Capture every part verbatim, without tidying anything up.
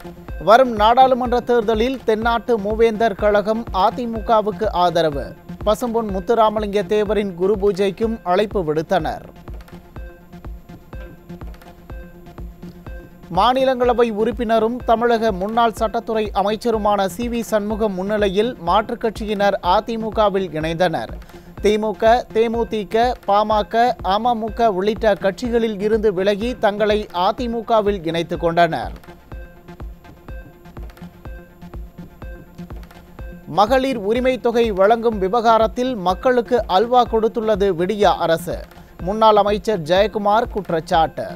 வரும் நாடாளுமன்ற தேர்தலில் தென்னாட்டு மூவேந்தர் கழகம் அதிமுகவுக்கு ஆதரவு. பசும்பொன் முத்துராமலிங்க தேவரின் குரு பூஜைக்கும் அழைப்பு விடுத்தனர். மாநிலங்களவை உறுப்பினரும் தமிழக முன்னாள் சட்டத்துறை அமைச்சருமான சி வி சண்முகம் முன்னிலையில் மாற்றுக் கட்சியினர் அதிமுகவில் இணைந்தனர். திமுக, தேமுதிக, பாமக, அமமுக உள்ளிட்ட கட்சிகளில் இருந்து விலகி தங்களை அதிமுகவில் இணைத்துக் கொண்டனர். மகளிர் உரிமை தொகை வழங்கும் விவகாரத்தில் மக்களுக்கு அல்வா கொடுத்துள்ளது விடியா அரசு. முன்னாள் அமைச்சர் ஜெயக்குமார் குற்றச்சாட்டு.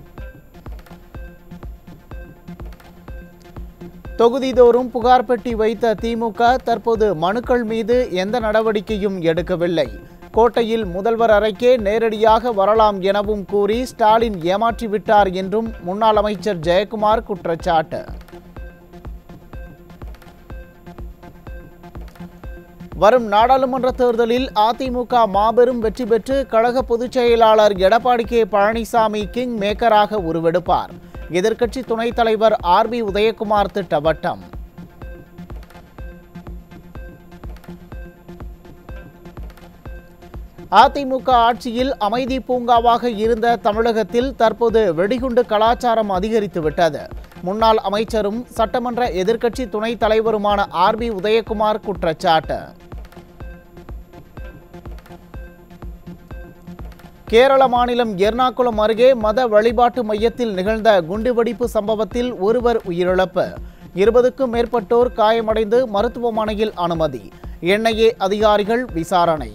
தொகுதிதோறும் புகார் பெட்டி வைத்த திமுக தற்போது மனுக்கள் மீது எந்த நடவடிக்கையும் எடுக்கவில்லை. கோட்டையில் முதல்வர் அறைக்கே நேரடியாக வரலாம் எனவும் கூறி ஸ்டாலின் ஏமாற்றிவிட்டார் என்றும் முன்னாள் அமைச்சர் ஜெயக்குமார் குற்றச்சாட்டு. வரும் நாடாளுமன்ற தேர்தலில் அதிமுக மாபெரும் வெற்றி பெற்று கழக பொதுச் செயலாளர் எடப்பாடி கே பழனிசாமி கிங் மேக்கராக உருவெடுப்பார். எதிர்க்கட்சி துணைத் தலைவர் ஆர் பி உதயகுமார் திட்டவட்டம். அதிமுக ஆட்சியில் அமைதி பூங்காவாக இருந்த தமிழகத்தில் தற்போது வெடிகுண்டு கலாச்சாரம் அதிகரித்துவிட்டது. முன்னாள் அமைச்சரும் சட்டமன்ற எதிர்க்கட்சி துணைத் தலைவருமான ஆர் பி உதயகுமார் குற்றச்சாட்டு. கேரள மாநிலம் எர்ணாகுளம் அருகே மத வழிபாட்டு மையத்தில் நிகழ்ந்த குண்டுவெடிப்பு சம்பவத்தில் ஒருவர் உயிரிழப்பு. இருபதுக்கும் மேற்பட்டோர் காயமடைந்து மருத்துவமனையில் அனுமதி. என் ஐ ஏ அதிகாரிகள் விசாரணை.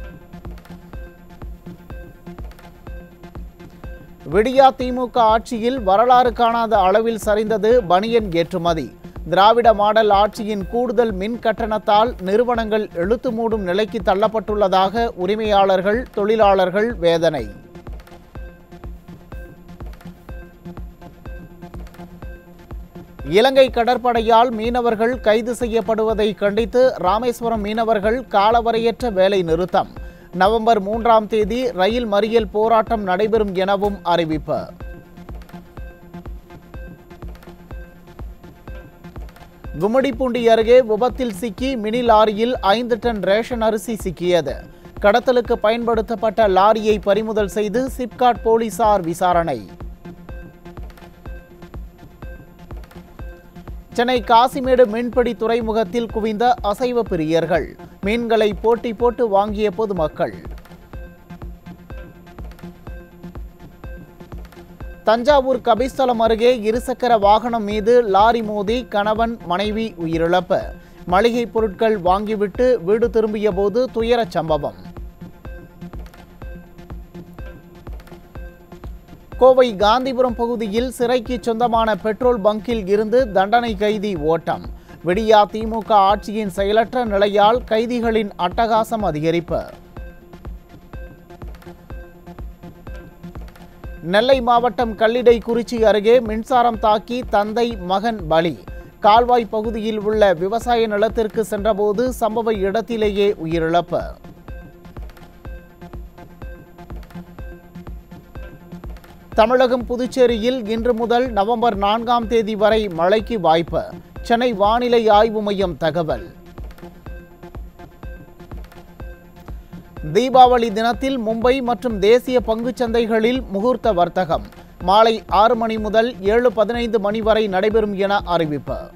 விடியா திமுக ஆட்சியில் வரலாறு காணாத அளவில் சரிந்தது பனியன் ஏற்றுமதி. திராவிட மாடல் ஆட்சியின் கூடுதல் மின் கட்டணத்தால் நிறுவனங்கள் இழுத்து மூடும் நிலைக்கு தள்ளப்பட்டுள்ளதாக உரிமையாளர்கள், தொழிலாளர்கள் வேதனை. இலங்கை கடற்படையால் மீனவர்கள் கைது செய்யப்படுவதை கண்டித்து ராமேஸ்வரம் மீனவர்கள் காலவரையற்ற வேலை நிறுத்தம். நவம்பர் மூன்றாம் தேதி ரயில் மறியல் போராட்டம் நடைபெறும் எனவும் அறிவிப்பு. கும்மிடிப்பூண்டி அருகே விபத்தில் சிக்கி மினி லாரியில் ஐந்து டன் ரேஷன் அரிசி சிக்கியது. கடத்தலுக்கு பயன்படுத்தப்பட்ட லாரியை பறிமுதல் செய்து சிப்காட் போலீசார் விசாரணை. சென்னை காசிமேடு மீன்பிடி துறைமுகத்தில் குவிந்த அசைவ பிரியர்கள். மீன்களை போட்டி போட்டு வாங்கிய பொதுமக்கள். தஞ்சாவூர் கபிஸ்தலம் அருகே இருசக்கர வாகனம் மீது லாரி மோதி கணவன் மனைவி உயிரிழப்பு. மளிகை பொருட்கள் வாங்கிவிட்டு வீடு திரும்பிய போது துயரச் சம்பவம். கோவை காந்திபுரம் பகுதியில் சிறைக்கு சொந்தமான பெட்ரோல் பங்கில் இருந்து தண்டனை கைதி ஓட்டம். விடியா திமுக ஆட்சியின் செயலற்ற நிலையால் கைதிகளின் அட்டகாசம் அதிகரிப்பு. நெல்லை மாவட்டம் கல்லிடைக்குறிச்சி அருகே மின்சாரம் தாக்கி தந்தை மகன் பலி. கால்வாய் பகுதியில் உள்ள விவசாய நிலத்திற்கு சென்றபோது சம்பவ இடத்திலேயே உயிரிழப்பு. தமிழகம் புதுச்சேரியில் இன்று முதல் நவம்பர் நான்காம் தேதி வரை மழைக்கு வாய்ப்பு. சென்னை வானிலை ஆய்வு மையம் தகவல். தீபாவளி தினத்தில் மும்பை மற்றும் தேசிய பங்குச்சந்தைகளில் முகூர்த்த வர்த்தகம். மாலை ஆறு மணி முதல் ஏழு பதினைந்து மணி வரை நடைபெறும் என அறிவிப்பு.